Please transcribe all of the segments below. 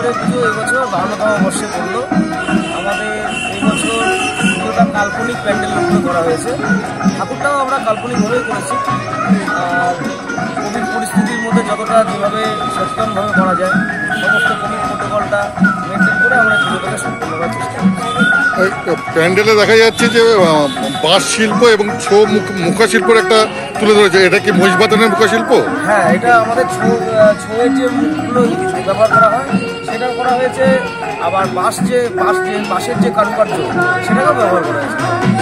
আমাদের পুজো এবছর 52তম বর্ষে পড়লো। আমাদের এই বছর পুজোটা কাল্পনিক প্যান্ডেলের উপরে করা হয়েছে। ঠাকুরটাও আমরা কাল্পনিকভাবেই করেছি। আর কোভিড পরিস্থিতির মধ্যে যতটা যেভাবে সচেতনভাবে করা যায় সমস্ত কোভিড প্রোটোকলটা মেনটেন করে আমরা পুজোটাকে সম্পন্ন করার চেষ্টা করছি। প্যান্ডেলে দেখা যাচ্ছে যে বাঁশ শিল্প এবং মুখা শিল্পের একটা তুলে ধরেছে। এটা কি মহিষবাদনের মুখা শিল্প? হ্যাঁ, এটা আমাদের ছৌয়ের যে মুখগুলো ব্যবহার করা হয় সেটাও করা হয়েছে। আবার বাঁশের যে কারুকার্য সেটাকেও ব্যবহার করা হয়েছে।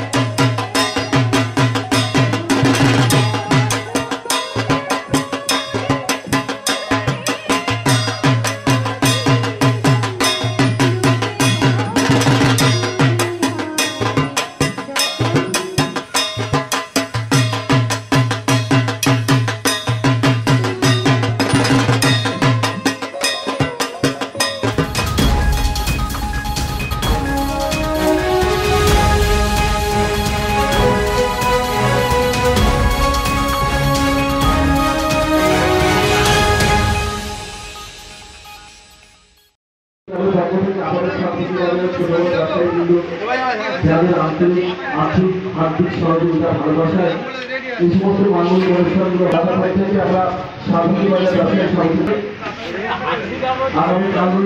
যাদের আন্তরিক আর্থিক সহযোগিতা ভালোবাসায় এই সমস্ত মানবিক অনুষ্ঠানগুলো বাধা পাই থেকে আমরা সাবিত্রী বাজার ব্যবসায়ী সমিতি আগামীকাল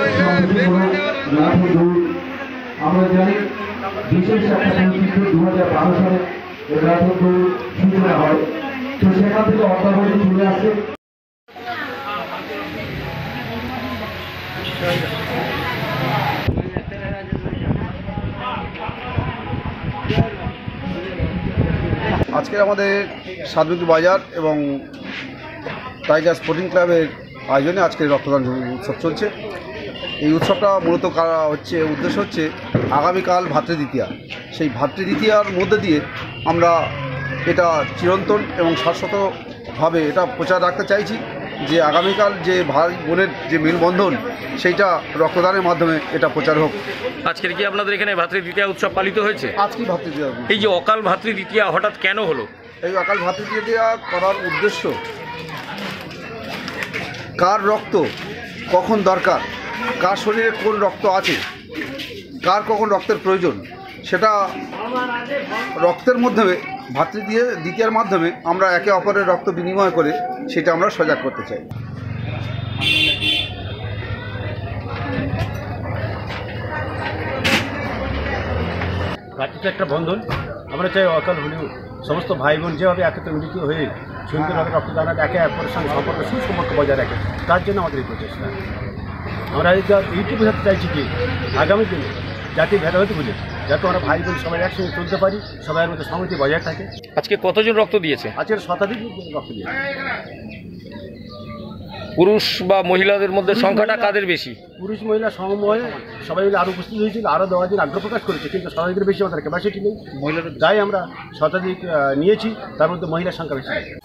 আমরা জানি বিশেষ একটা পরিচিত 2012 সালে রাথন দৌড় শুরু হয়। তো সেখান থেকে অর্থাবধি চলে আসে। আজকে আমাদের সাবিত্রী বাজার এবং টাইগার স্পোর্টিং ক্লাবের আয়োজনে আজকে রক্তদান উৎসব চলছে। এই উৎসবটা মূলত উদ্দেশ্য হচ্ছে আগামীকাল ভাতৃদ্বিতীয়া। সেই ভাতৃদ্বিতীয়ার মধ্যে দিয়ে আমরা এটা চিরন্তন এবং শাশ্বতভাবে এটা প্রচার রাখতে চাইছি যে আগামীকাল যে ভাই বোনের যে মেলবন্ধন সেইটা রক্তদানের মাধ্যমে এটা প্রচার হোক। আজকের কি আপনাদের এখানে ভাতৃদ্বিতীয়া উৎসব পালিত হয়েছে? আজকে ভাতৃদ্বিতীয়া। এই যে অকাল ভাতৃদ্বিতীয়া হঠাৎ কেন হলো? এই অকাল ভাতৃদ্বিতীয়া করার উদ্দেশ্য কার রক্ত কখন দরকার, কার শরীরে কোন রক্ত আছে, কার কখন রক্তের প্রয়োজন, সেটা রক্তের মাধ্যমে ভাতৃদ্বিতীয়ার মাধ্যমে আমরা একে অপরের রক্ত বিনিময় করে সেটা আমরা সজাগ করতে চাই। রাত্রিতে একটা বন্ধন, আমরা চাই অকাল হলেও সমস্ত ভাই বোন যেভাবে একত্রে মিলিত হয়ে সুন্দরভাবে রক্তদান একে অপরের সঙ্গে সুসম্পর্ক বজায় রাখে, তার জন্য আমাদের এই প্রচেষ্টা। আমরা এইটুকু বোঝাতে চাইছি কি আগামী দিনে জাতির ভেদাভেদ বুঝে যাতে আমরা ভাই বোন সবাই একসঙ্গে চলতে পারি, সবাইয়ের মধ্যে সংহতি বজায় থাকে। আজকে কতজন রক্ত দিয়েছে? আজকের শতাধিক রক্ত দিয়েছে। পুরুষ বা মহিলাদের মধ্যে সংখ্যাটা কাদের বেশি? পুরুষ মহিলা সমন্বয়ে সবাই মিলে আরও উপস্থিত হয়েছিল, আরও দেওয়ার জন্য আগ্রহ প্রকাশ করেছে, কিন্তু শতাধিকের বেশি আমাদের ক্যাপাসিটি নেই। মহিলাদের আমরা শতাধিক নিয়েছি, তার মধ্যে মহিলার সংখ্যা বেশি।